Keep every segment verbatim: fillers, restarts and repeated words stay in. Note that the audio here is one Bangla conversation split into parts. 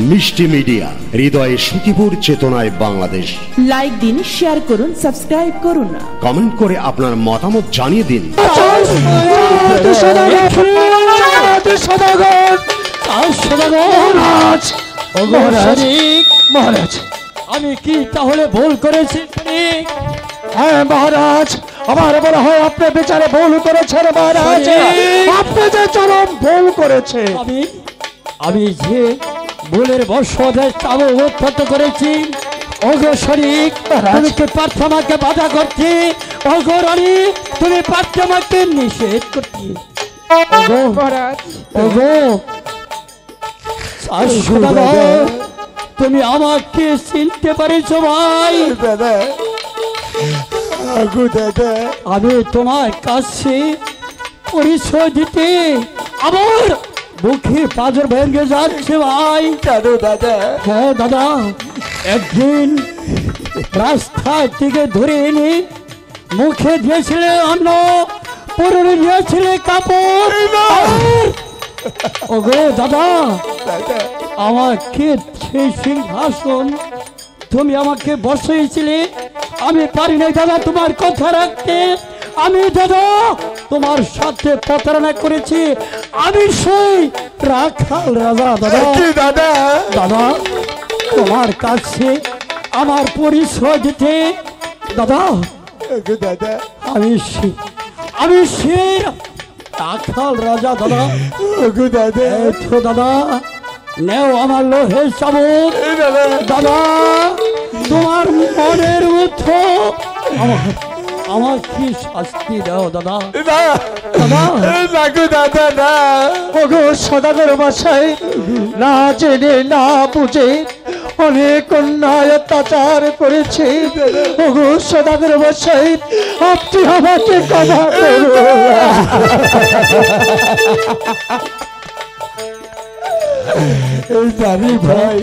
মিষ্টি মিডিয়া, হৃদয়ে সুখীপুর, চেতনায় বাংলাদেশ। লাইক দিন, শেয়ার করুন, সাবস্ক্রাইব করুন, কমেন্ট করে আপনার মতামত জানিয়ে দিন। মহারাজ, আমি কি তাহলে ভুল করেছি? হ্যাঁ মহারাজ, আমার বলা হয় আপনি বিচারে ভুল করেছেন মহারাজ, আপনি যে চরম ভুল করেছে। আমি আমি যে ভুলের বশবর্তী তাবু উৎপন্ন করেছি, ওগো শরীক তুমি কি প্রার্থনাকে বাধা করছি? ওগো রানী তুমি প্রার্থনাকে নিষেধ করছি। ওগো মহারাজ, ওগো তুমি আমাকে চিনতে পারিছো ভাই? দাদা, দাদা, আমি তোমার কাছে পরিচয় দিতে আমার মুখে পাঁজর ভেঙে যাচ্ছে ভাই। কেন দাদা? হ্যাঁ দাদা, একদিন রাস্তা থেকে ধরে এনে মুখে দিয়েছিলে অন্ন, পরনে দিয়েছিলে কাপড়। ওগো দাদা, আমাকে সেই সিংহাসন তুমি আমাকে বসিয়েছিলে, আমি পারি নাই দাদা তোমার কথা রাখতে। আমি দাদা তোমার সাথে প্রতারণা করেছি, আমি সেই রাখাল রাজা। দাদা দাদা দাদা তোমার কাছে আমার পরিচয় দিতে দাদা, দাদা আমি আমি সেই রাখাল রাজা। দাদা দাদা তো দাদা নেও আমার লোহের চাবুক। দাদা তোমার মনের মতো আমার আমার কি শাস্তি দাও দাদা। দাদা দাদা না, ওগো সদাগর মশাই, না জেনে না বুঝে অনেক অন্যায় অত্যাচার করেছে। ওগো সদাগর মশাই, আপনি আমাকে ক্ষমা করুন। জানি ভাই,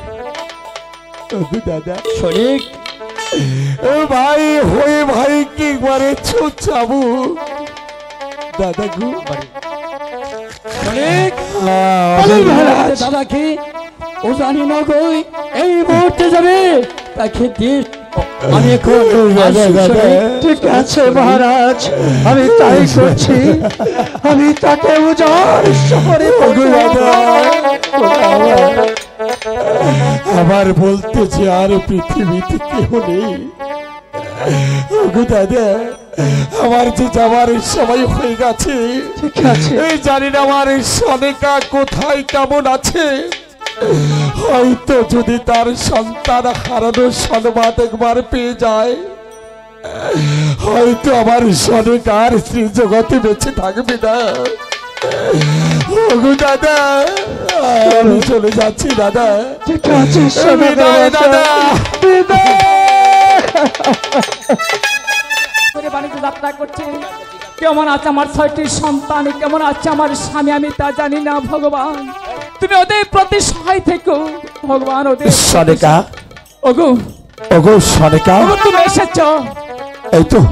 দাদা শরীক ভাই হয়ে ভাই কি করে চাবু দাদা গু দাদা কি ও জানি না গই এই মুহূর্তে যাবে তাকে দিস। আমি এখন ঠিক আছে মহারাজ, আমি তাই করছি। আমি তাকে উজাড় শহরে আবার বলতেছি আর পৃথিবীতে কেউ নেই। দাদা আমার যে যাওয়ার সময় হয়ে গেছে, ঠিক আছে এই জানি না আমার সনেকা কোথায় কেমন আছে। হয়তো যদি তার সন্তান হারানোর সংবাদ একবার পেয়ে যায়, হয়তো আমার সনেকার স্ত্রী জগতে বেঁচে থাকবে না। দাদা আমি চলে যাচ্ছি দাদা। ঠিক আছে দাদা। বাণিজ্য যাত্রা করছে, কেমন আছে আমার ছয়টি সন্তান, কেমন আছে আমার স্বামী, আমি তা জানি না। ভগবান তুমি ওদের প্রতি সহায় থেকো ভগবান। ওদের সনেকা, ওগো ওগো সনেকা, তুমি এসেছো। এই তো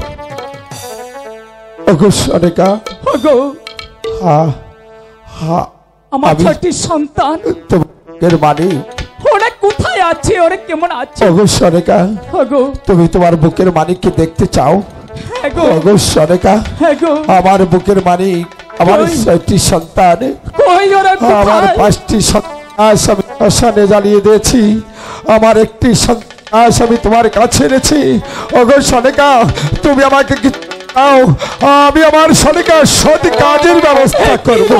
ওগো সনেকা, ওগো হ্যাঁ হ্যাঁ, আমার ছয়টি সন্তান তোমার মানে ওরা কোথায় আছে, ওরা কেমন আছে? ওগো সনেকা, ওগো তুমি তোমার বুকের মানিককে দেখতে চাও? হ্যাগো ওগো সনেকা, হ্যাগো আমার বুকের মানিক, আমার ছয়টি সন্তান, কই ওরা আমার কোথায়? পাঁচটি সন্তান আমি শ্মশানে জ্বালিয়ে দিয়েছি, আমার একটি সন্তান আমি তোমার কাছে এনেছি। ওগো সনেকা, তুমি আমাকে কিছু দাও, আমি আমার সনেকার সৎ কাজের ব্যবস্থা করব।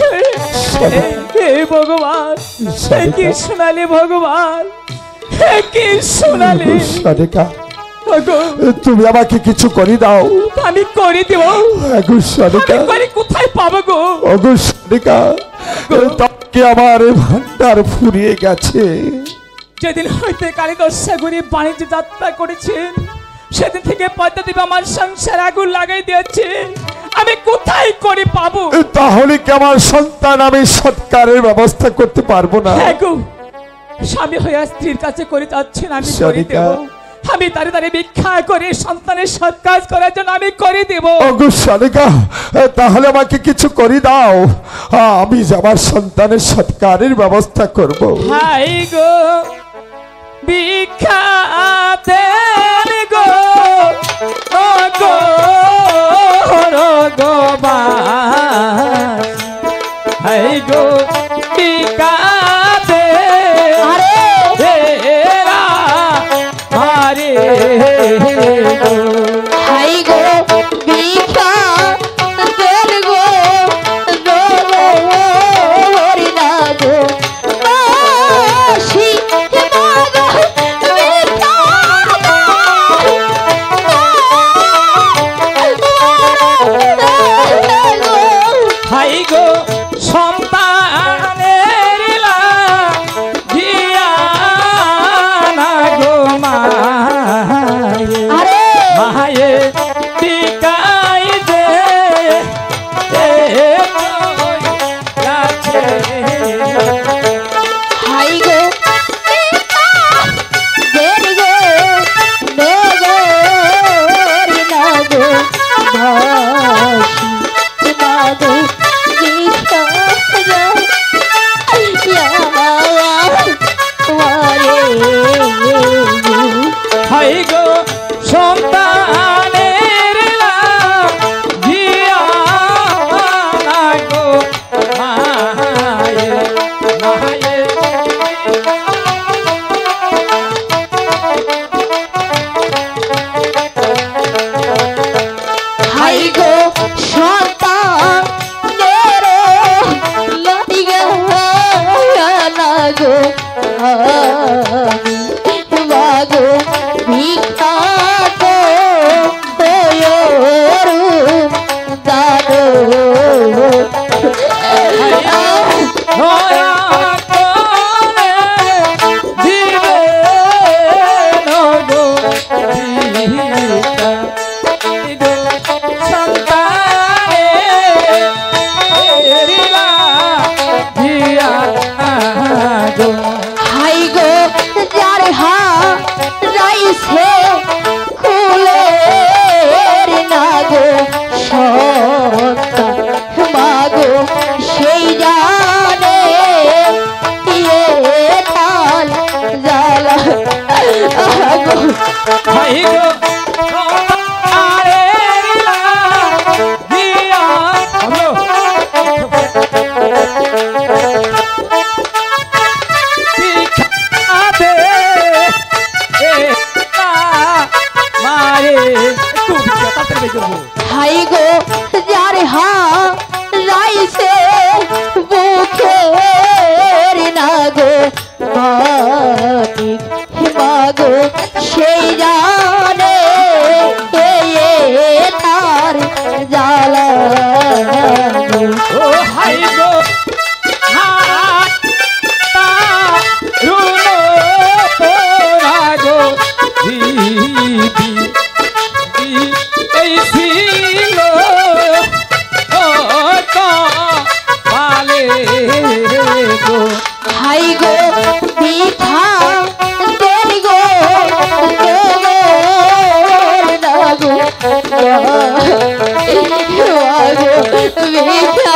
হে ভগবান, হে কি শোনালি ভগবান, হে কি শোনালি সনেকা, তুমি আমাকে কিছু করে দাও। আমি করে দেব। ওগো সনেকা, আমি কোথায় পাবো গো? ওগো সনেকা, তাকে আমার ভান্ডার ফুরিয়ে গেছে। যেদিন হইতে কালীদর সাগরে বাণিজ্য যাত্রা করেছেন, সেদিন থেকে পদ্মা দেবী আমার সংসার আগুন লাগাই দিয়েছে। আমি কোথায় করে পাবো? তাহলে কি আমার সন্তান আমি সৎকারের ব্যবস্থা করতে পারবো না? স্বামী হইয়া স্ত্রীর কাছে করে যাচ্ছেন, আমি করে দেব। আমি তারে তারে ভিক্ষা করে সন্তানের সৎ কাজ করার জন্য আমি করে দেব। ওগো সনিকা, তাহলে আমাকে কিছু করে দাও, আমি আমার সন্তানের সৎকারের ব্যবস্থা করব। হাই গো ভিক্ষা দেন গো ও গো রগবাস, হাই গো ভিক্ষা দে হেরা মারে গো, হাই গো ভিক্ষা দেন গো হরি না গো বাসি মাগো ভিক্ষা হাই গো সন্তানের দিয়া না গো মায়ে, মায়ে টিকাই দে গাছে। হাই গো দেন গো হরি না গো বাসি মাগো ভিক্ষা হাই গো সন্তানের দিয়া না গো মায়ে, মায়ে হাই গো সন্তান নেরে লইগা লাগো মাগো ভিক্ষা তো ওয়রু দাদো দয়া করে দিবে নগো ভিক্ষা, দিবে সন্তানের দিয়া গো। হাই গো যার হা রাইছে খুলে না গো সন্তান মাগো সেই জানে ইয়ে তাল জ্বালা গো হাই গো সন্তানের দিয়া ভিক্ষা দে মারে, একটু ভিক্ষা তাড়াতাড়ি করবো। হাই গো যার হা রাইছে বুকে না গো মানিক মাগো সেই জানে এ তার জ্বালা ও হাই গো হাতা রুনো পোরা গো দিদি এই ছিল ও কালে গো। হাই গো ভিক্ষা দেন গো না গো মাগো ভিক্ষা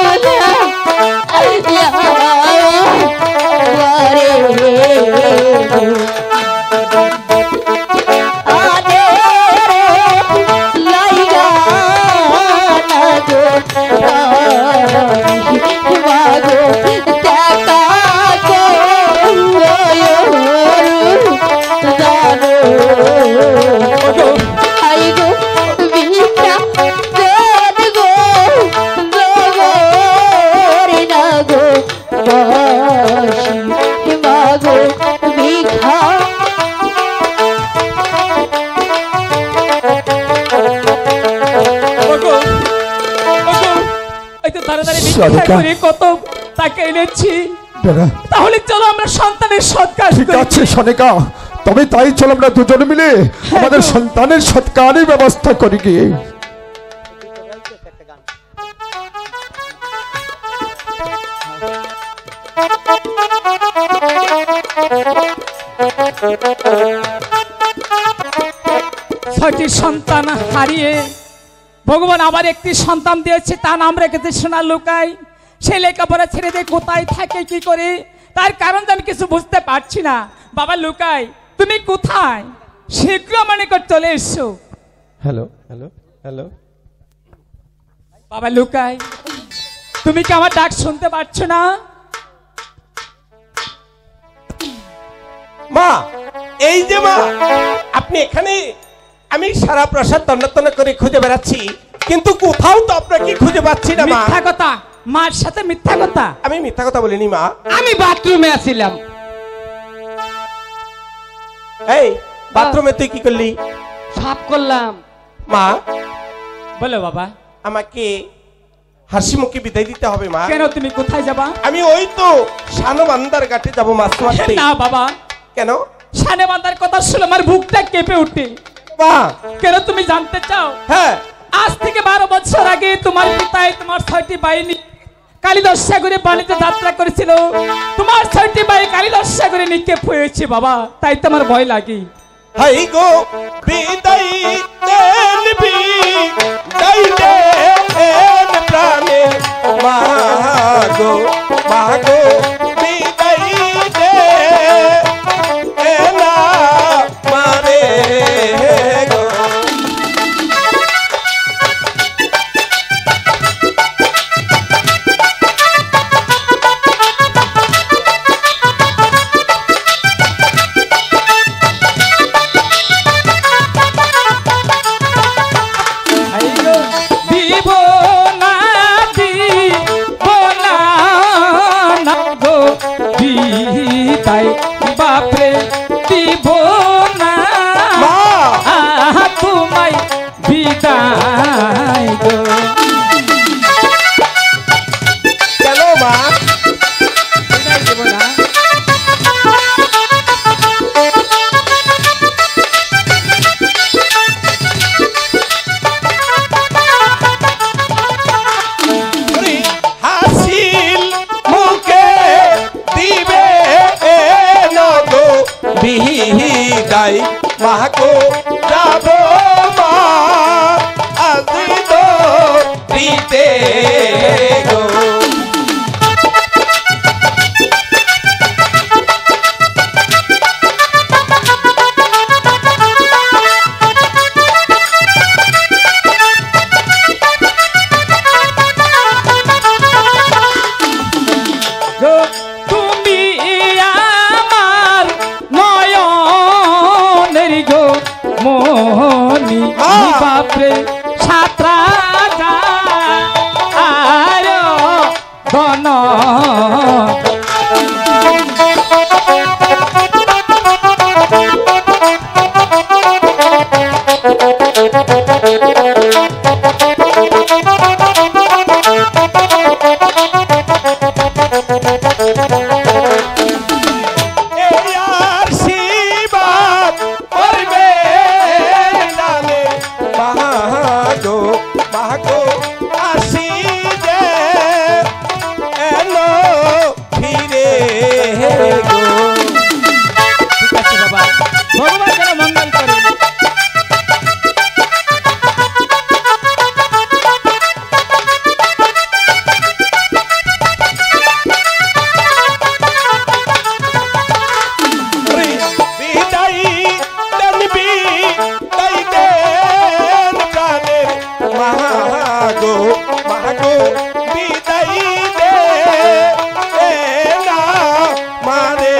কত টাকা এনেছি, দাদা তাহলে চলো আমরা সন্তানের সৎকার ঠিক আছে সনিকা, তবে তাই চলো আমরা দুজনে মিলে আমাদের সন্তানের সৎকারের ব্যবস্থা করি গিয়ে। Thank you. ছয়টি সন্তান হারিয়ে ভগবান আবার একটি সন্তান দিয়েছে, তার নাম রেখেছে সোনা লুকাই। সে লেখাপড়া ছেড়ে দিয়ে কোথায় থাকে কি করে, তার কারণ তো আমি কিছু বুঝতে পারছি না। বাবা লুকাই, তুমি কোথায়? শীঘ্র আমার নিকট চলে এসো। হ্যালো হ্যালো হ্যালো বাবা লুকাই, তুমি কি আমার ডাক শুনতে পাচ্ছ না? মা, এই যে মা, আপনি এখানে। আমি সারা প্রাসাদ তন্ন করে খুঁজে বেড়াচ্ছি, কিন্তু কোথাও তো আপনাকে খুঁজে পাচ্ছি না মা। মিথ্যা কথা, মার সাথে মিথ্যা কথা। আমি মিথ্যা কথা বলিনি মা। আমি বাথরুমে আছিলাম। এই বাথরুমে তুই কি করলি? সাফ করলাম। মা, বলো বাবা। আমাকে হাসি মুখে বিদায় দিতে হবে মা। কেন, তুমি কোথায় যাবা? আমি ওই তো শানবান্দার ঘাটে যাবো মাছ মারতে। না বাবা, কেন? শানে বান্দার কথা শুনে আমার বুকটা কেঁপে উঠে। মা, কেন তুমি জানতে চাও? হ্যাঁ। আজ থেকে বারো বছর আগে তোমার পিতাই তোমার ছয়টি বাহিনী কালিদাস সাগরে বাণিজ্য যাত্রা করেছিল। তোমার ছয়টি বাই কালিদাস সাগরে নিক্ষেপ হয়েছে বাবা, তাই তো আমার ভয় লাগে। হাই গো বিদায় দেন বিদায় দেন প্রাণে, মা গো মা গো বিদায় দে না মারে গো। দিব না দিব না না গো বিদায় বাপরে, দিব না আহা তোমায় বিদায় গো। কেন মা? বিদায় দেব না। হাসিল মুখে দিবে না গো বিদায়, মা গো যাব মা আজ তো দিতে গো। গো তুমি আমার নয়নের গো মনি বাপরে, সাতরা যা আর গণ এই আর শিবাত করবে জানে, মা গো মা গো আসি যে এলো ফিরে গো। ঠিক আছে বাবা, ভগবান যেন মঙ্গল করে। বিদায় দেন বিদায় দেন প্রাণের, মা গো মা গো বিদায় দে না মারে।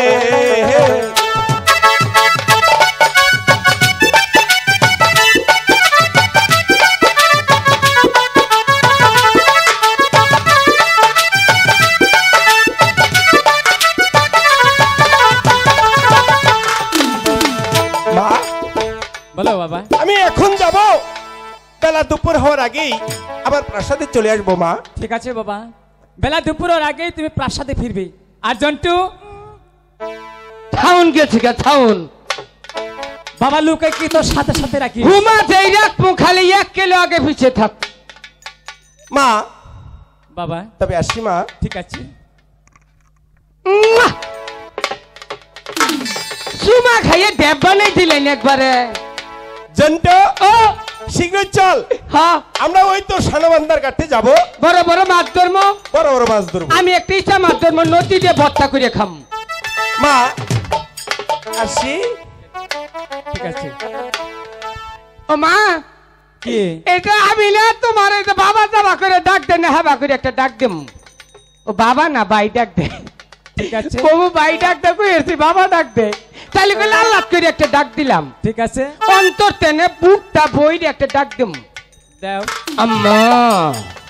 মা, বলো বাবা। আমি এখন যাব, বেলা দুপুর হওয়ার আগেই আবার প্রাসাদে চলে আসবো মা। ঠিক আছে বাবা, বেলা দুপুরের আগেই তুমি প্রাসাদে ফিরবে। আর জন্টু থাউন গেছে গা থাউন। বাবা লুকাই কি তোর সাথে সাথে রাখি। ঘুমা যেই রাখবো খালি এক কিলো আগে পিছিয়ে থাক। মা, বাবা তবে আসি মা। ঠিক আছে। উম্মা! চুমা খাইয়ে ডেব বানাই দিলেন একবারে। জন্টু শীঘ্রই চল। হ্যাঁ আমরা ওই তো সানাবান্দার ঘাটে যাব, বড় বড় মাছ ধর্ম, বড় বড় মাছ ধরবো। আমি একটা ইচ্ছা মাছ ধর্ম নদী দিয়ে ভর্তা করে খাম। মা আসি। ঠিক আছে। ও মা, কি এটা আমি না তোমার এই যে বাবা যাবা করে ডাক দেন না, হাবা করে একটা ডাক দেম। ও বাবা না ভাই ডাক দে। ঠিক আছে বাবু ভাই ডাক দে কইছি, বাবা ডাক দে। তাহলে কইলে আল্লাহ করে একটা ডাক দিলাম। ঠিক আছে অন্তর টেনে বুকটা বইরে একটা ডাক দেম। দাও। আম্মা